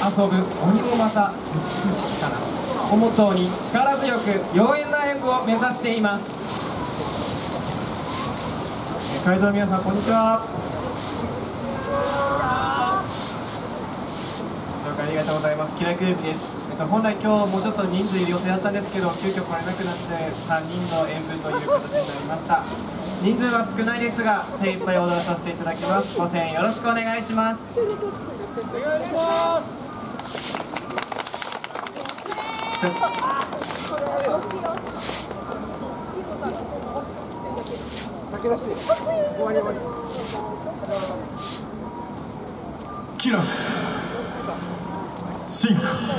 遊ぶ鬼もまた美しきからをモットーに力強く妖艶な演舞を目指しています。会場の皆さん、こんにちは。ご紹介ありがとうございます。キライクルービです。本来今日もうちょっと人数いる予定だったんですけど、急遽来れなくなって3人の演舞という形になりました。人数は少ないですが精一杯踊らさせていただきます。ご声援よろしくお願いします。 お願いします。 気楽進化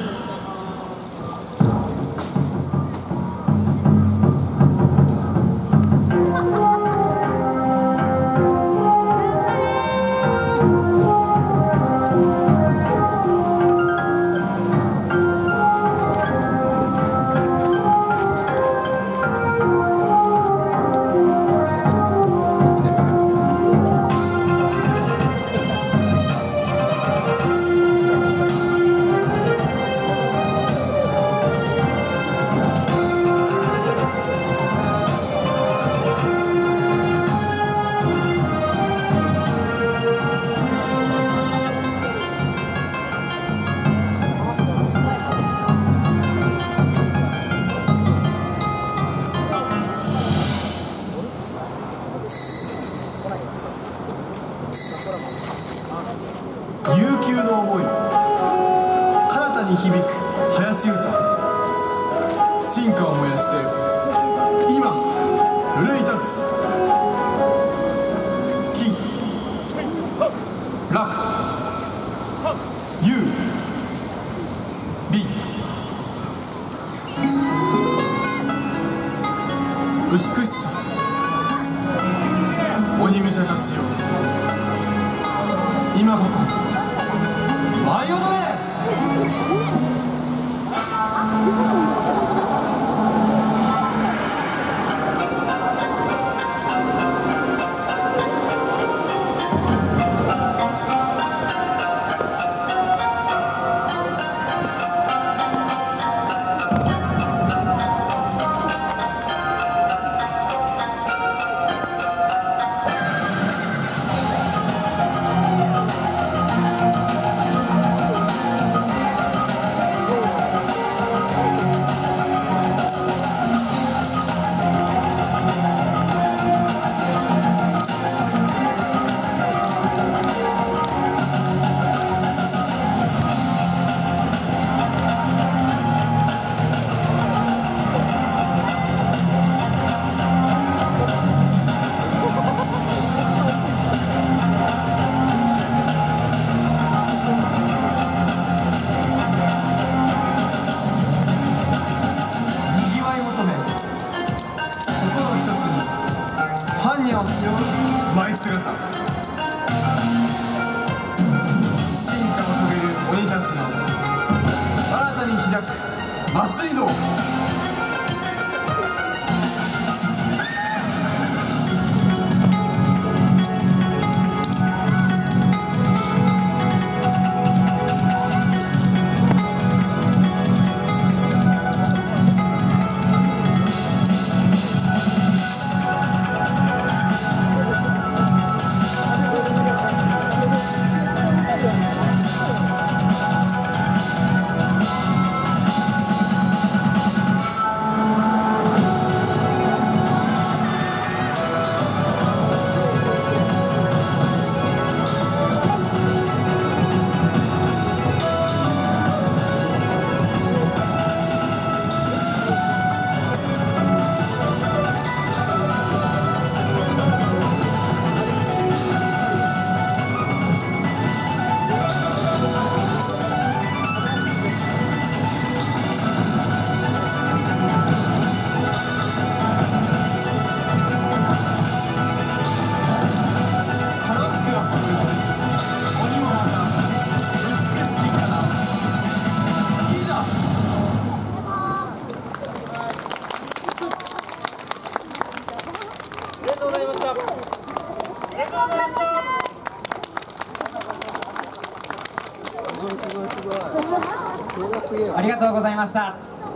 悠久の思い彼方に響く林歌進化を燃やして今奮い立つ喜楽優美美しさ鬼武者たちよ今ここ舞い踊れ。舞姿進化を遂げる鬼たちの新たに開く祭り道。 ありがとうございました。